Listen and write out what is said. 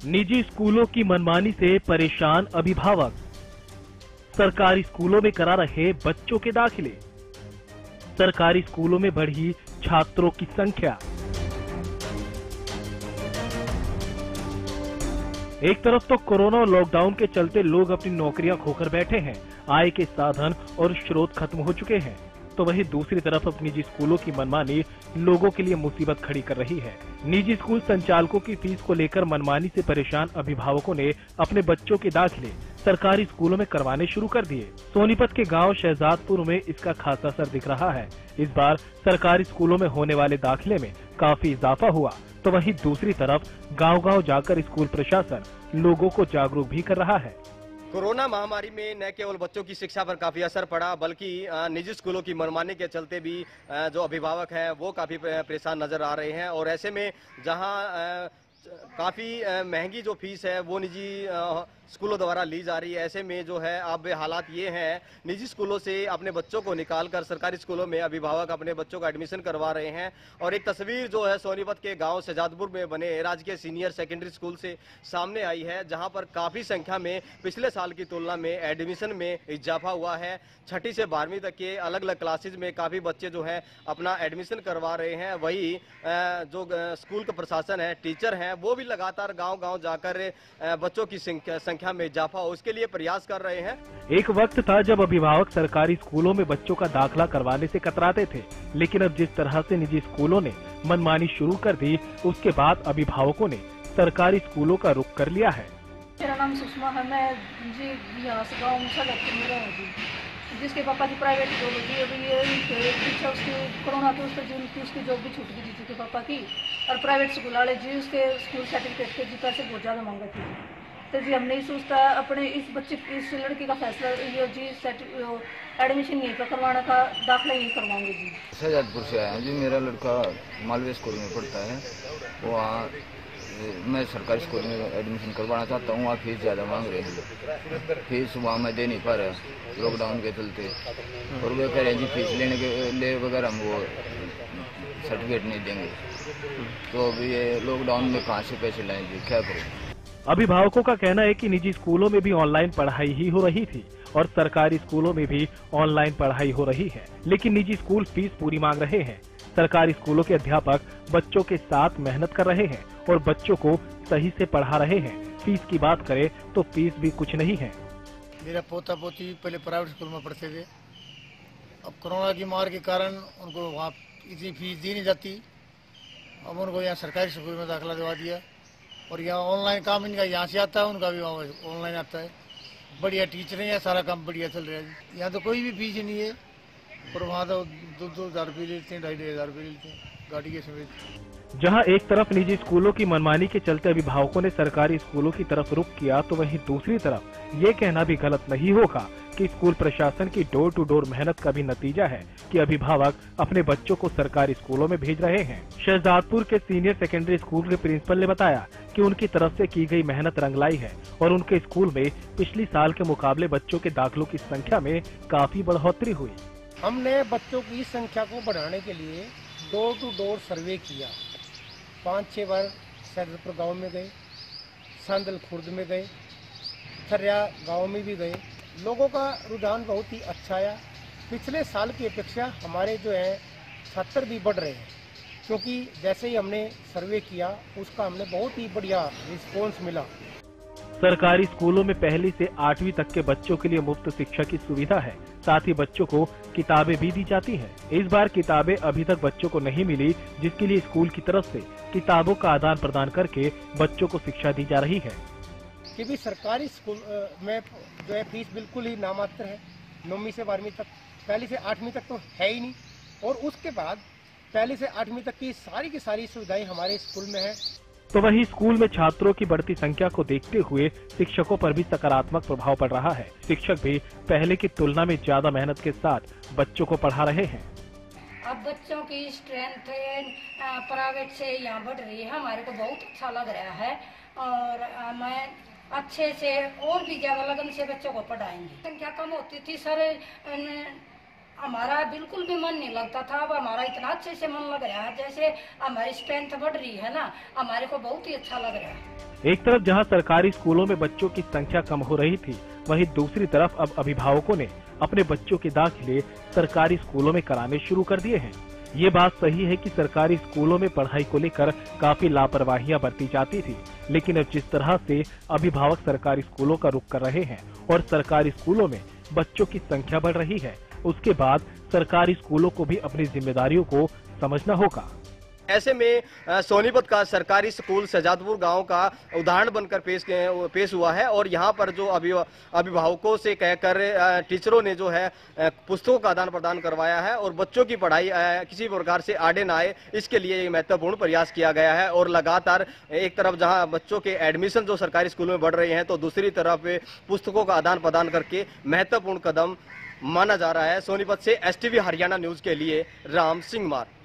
निजी स्कूलों की मनमानी से परेशान अभिभावक, सरकारी स्कूलों में करा रहे बच्चों के दाखिले, सरकारी स्कूलों में बढ़ी छात्रों की संख्या। एक तरफ तो कोरोना और लॉकडाउन के चलते लोग अपनी नौकरियां खोकर बैठे हैं, आय के साधन और स्रोत खत्म हो चुके हैं, तो वहीं दूसरी तरफ अब निजी स्कूलों की मनमानी लोगों के लिए मुसीबत खड़ी कर रही है। निजी स्कूल संचालकों की फीस को लेकर मनमानी से परेशान अभिभावकों ने अपने बच्चों के दाखिले सरकारी स्कूलों में करवाने शुरू कर दिए। सोनीपत के गांव शहजादपुर में इसका खासा असर दिख रहा है। इस बार सरकारी स्कूलों में होने वाले दाखिले में काफी इजाफा हुआ, तो वहीं दूसरी तरफ गांव-गांव जाकर स्कूल प्रशासन लोगों को जागरूक भी कर रहा है। कोरोना महामारी में न केवल बच्चों की शिक्षा पर काफी असर पड़ा, बल्कि निजी स्कूलों की मनमानी के चलते भी जो अभिभावक हैं वो काफी परेशान नजर आ रहे हैं। और ऐसे में जहां काफी महंगी जो फीस है वो निजी स्कूलों द्वारा ली जा रही है, ऐसे में जो है अब हालात ये हैं, निजी स्कूलों से अपने बच्चों को निकालकर सरकारी स्कूलों में अभिभावक अपने बच्चों का एडमिशन करवा रहे हैं। और एक तस्वीर जो है सोनीपत के गांव शहजादपुर में बने राजकीय सीनियर सेकेंडरी स्कूल से सामने आई है, जहां पर काफी संख्या में पिछले साल की तुलना में एडमिशन में इजाफा हुआ है। 6ठी से 12वीं तक के अलग अलग क्लासेज में काफी बच्चे जो है अपना एडमिशन करवा रहे हैं। वही जो स्कूल का प्रशासन है, टीचर हैं, वो भी लगातार गाँव-गाँव जाकर बच्चों की संख्या में इजाफा हो उसके लिए प्रयास कर रहे हैं। एक वक्त था जब अभिभावक सरकारी स्कूलों में बच्चों का दाखिला करवाने से कतराते थे, लेकिन अब जिस तरह से निजी स्कूलों ने मनमानी शुरू कर दी, उसके बाद अभिभावकों ने सरकारी स्कूलों का रुख कर लिया है। मेरा नाम सुषमा है, मैं जी यहाँ से गाँव में जिसके पापा की प्राइवेट जॉब है, अभी ये पीछे उसकी कोरोना की उसकी जॉब भी छूट गई थी जिसके पापा की, और प्राइवेट स्कूल वाले जी उसके स्कूल सर्टिफिकेट के जी पैसे बहुत ज़्यादा मांगे थे। तो जी हमने नहीं सोचता अपने इस बच्चे इस लड़के का फैसला ये जी एडमिशन यहीं पर करवाने का, दाखिला यहीं करवाऊंगे जी। शहजादपुर से आया जी, मेरा लड़का मालवीय स्कूल में पढ़ता है, वहाँ मैं सरकारी स्कूल में एडमिशन करवाना चाहता हूँ। वहाँ फीस ज़्यादा मांग रहे हैं, फीस वहाँ मैं दे नहीं पा रहा लॉकडाउन के चलते, और वो कह रहे हैं जी फीस लेने के ले वगैरह हम वो सर्टिफिकेट नहीं देंगे, तो अभी ये लॉकडाउन में कहाँ से पैसे लाएं जी, क्या करें। अभिभावकों का कहना है कि निजी स्कूलों में भी ऑनलाइन पढ़ाई ही हो रही थी और सरकारी स्कूलों में भी ऑनलाइन पढ़ाई हो रही है, लेकिन निजी स्कूल फीस पूरी मांग रहे हैं। सरकारी स्कूलों के अध्यापक बच्चों के साथ मेहनत कर रहे हैं और बच्चों को सही से पढ़ा रहे हैं। फीस की बात करें तो फीस भी कुछ नहीं है। मेरा पोता पोती पहले प्राइवेट स्कूल में पढ़ते थे, अब कोरोना की मार के कारण उनको वहाँ इतनी फीस दी नहीं जाती, अब उनको यहाँ सरकारी स्कूल में दाखिला दिलवा दिया, और यहाँ ऑनलाइन काम इनका यहाँ से आता है, उनका भी वहाँ ऑनलाइन आता है। बढ़िया टीचर है, सारा काम बढ़िया चल रहा है। यहाँ तो कोई भी फीस नहीं है, और वहाँ तो 2-2 हज़ार रुपये लेते हैं, 2,500 रुपये लेते हैं गाड़ी के समेत। जहां एक तरफ निजी स्कूलों की मनमानी के चलते अभिभावकों ने सरकारी स्कूलों की तरफ रुख किया, तो वहीं दूसरी तरफ ये कहना भी गलत नहीं होगा कि स्कूल प्रशासन की डोर टू डोर मेहनत का भी नतीजा है कि अभिभावक अपने बच्चों को सरकारी स्कूलों में भेज रहे हैं। शहजादपुर के सीनियर सेकेंडरी स्कूल के प्रिंसिपल ने बताया कि उनकी तरफ से की गई मेहनत रंग लाई है और उनके स्कूल में पिछली साल के मुकाबले बच्चों के दाखिलों की संख्या में काफी बढ़ोतरी हुई। हमने बच्चों की संख्या को बढ़ाने के लिए डोर टू डोर सर्वे किया। 5-6 बार शहजादपुर गांव में गए, सांदल खुर्द में गए, थरिया गांव में भी गए। लोगों का रुझान बहुत ही अच्छा आया। पिछले साल की अपेक्षा हमारे जो है छात्र भी बढ़ रहे हैं, क्योंकि जैसे ही हमने सर्वे किया उसका हमने बहुत ही बढ़िया रिस्पॉन्स मिला। सरकारी स्कूलों में 1ली से 8वीं तक के बच्चों के लिए मुफ्त शिक्षा की सुविधा है, साथ ही बच्चों को किताबें भी दी जाती हैं। इस बार किताबें अभी तक बच्चों को नहीं मिली, जिसके लिए स्कूल की तरफ से किताबों का आदान प्रदान करके बच्चों को शिक्षा दी जा रही है। कि भी सरकारी स्कूल में जो है फीस बिल्कुल ही नामात्र है। 9वीं से 12वीं तक, 1ली से 8वीं तक तो है ही नहीं, और उसके बाद 1ली से 8वीं तक की सारी सुविधाएं हमारे स्कूल में है। तो वहीं स्कूल में छात्रों की बढ़ती संख्या को देखते हुए शिक्षकों पर भी सकारात्मक प्रभाव पड़ रहा है। शिक्षक भी पहले की तुलना में ज्यादा मेहनत के साथ बच्चों को पढ़ा रहे हैं। अब बच्चों की स्ट्रेंथ प्राइवेट से यहाँ बढ़ रही है, हमारे को बहुत अच्छा लग रहा है, और मैं अच्छे से और भी ज्यादा लगन से बच्चों को पढ़ाएंगे। संख्या कम होती थी सर, हमारा बिल्कुल भी मन नहीं लगता था, अब हमारा इतना अच्छे से मन लग रहा है, जैसे हमारी स्ट्रेंथ बढ़ रही है ना, हमारे को बहुत ही अच्छा लग रहा है। एक तरफ जहां सरकारी स्कूलों में बच्चों की संख्या कम हो रही थी, वहीं दूसरी तरफ अब अभिभावकों ने अपने बच्चों के दाखिले सरकारी स्कूलों में कराने शुरू कर दिए हैं। ये बात सही है कि सरकारी स्कूलों में पढ़ाई को लेकर काफी लापरवाहियां बरती जाती थी, लेकिन अब जिस तरह से अभिभावक सरकारी स्कूलों का रुख कर रहे हैं और सरकारी स्कूलों में बच्चों की संख्या बढ़ रही है, उसके बाद सरकारी स्कूलों को भी अपनी जिम्मेदारियों को समझना होगा। ऐसे में सोनीपत का सरकारी स्कूल शहजादपुर गांव का उदाहरण बनकर पेश हुआ है और यहां पर जो अभिभावकों से कहकर टीचरों ने जो है पुस्तकों का आदान प्रदान करवाया है और बच्चों की पढ़ाई किसी प्रकार से आड़े ना आए, इसके लिए महत्वपूर्ण प्रयास किया गया है। और लगातार एक तरफ जहां बच्चों के एडमिशन जो सरकारी स्कूलों में बढ़ रहे हैं, तो दूसरी तरफ पुस्तकों का आदान प्रदान करके महत्वपूर्ण कदम माना जा रहा है। सोनीपत से STV हरियाणा न्यूज के लिए राम सिंह मार।